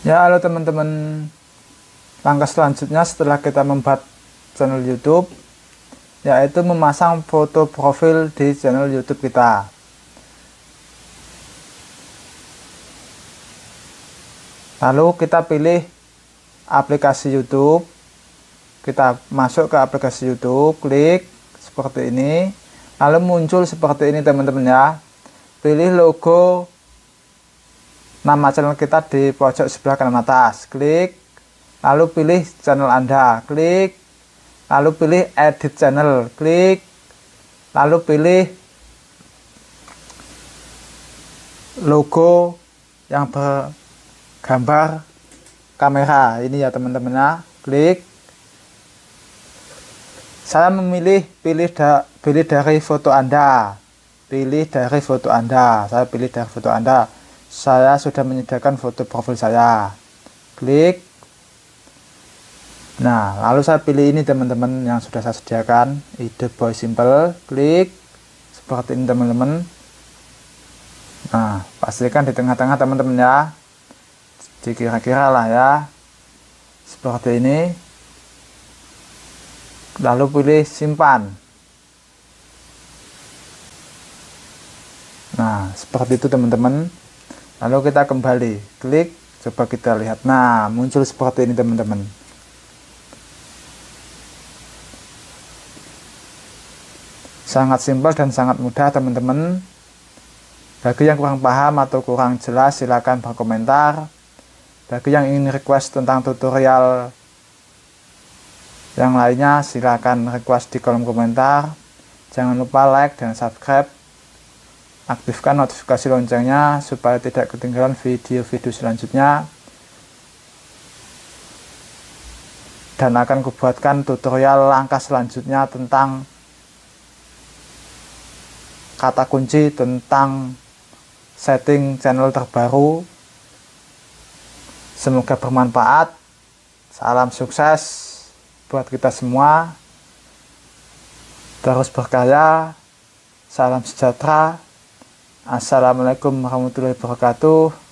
Ya, halo teman-teman. Langkah selanjutnya setelah kita membuat channel YouTube, yaitu memasang foto profil di channel YouTube kita. Lalu kita pilih aplikasi YouTube. Kita masuk ke aplikasi YouTube, klik seperti ini. Lalu muncul seperti ini teman-teman ya. Pilih logo nama channel kita di pojok sebelah kanan atas, klik, lalu pilih channel Anda, klik, lalu pilih edit channel, klik, lalu pilih logo yang bergambar kamera ini ya teman-teman ya, klik. Saya memilih pilih dari foto Anda, saya pilih dari foto Anda. Saya sudah menyediakan foto profil saya, klik. Nah, lalu saya pilih ini teman-teman yang sudah saya sediakan, ide boy simple, klik seperti ini teman-teman. Nah, pastikan di tengah-tengah teman-teman ya, dikira-kira lah ya, seperti ini. Lalu pilih simpan. Nah, seperti itu teman-teman. Lalu kita kembali, klik, coba kita lihat. Nah, muncul seperti ini teman-teman. Sangat simpel dan sangat mudah teman-teman. Bagi yang kurang paham atau kurang jelas silakan berkomentar. Bagi yang ingin request tentang tutorial yang lainnya silakan request di kolom komentar. Jangan lupa like dan subscribe. Aktifkan notifikasi loncengnya supaya tidak ketinggalan video-video selanjutnya. Dan akan kubuatkan tutorial langkah selanjutnya tentang kata kunci, tentang setting channel terbaru. Semoga bermanfaat. Salam sukses buat kita semua. Terus berkarya. Salam sejahtera. Assalamualaikum warahmatullahi wabarakatuh.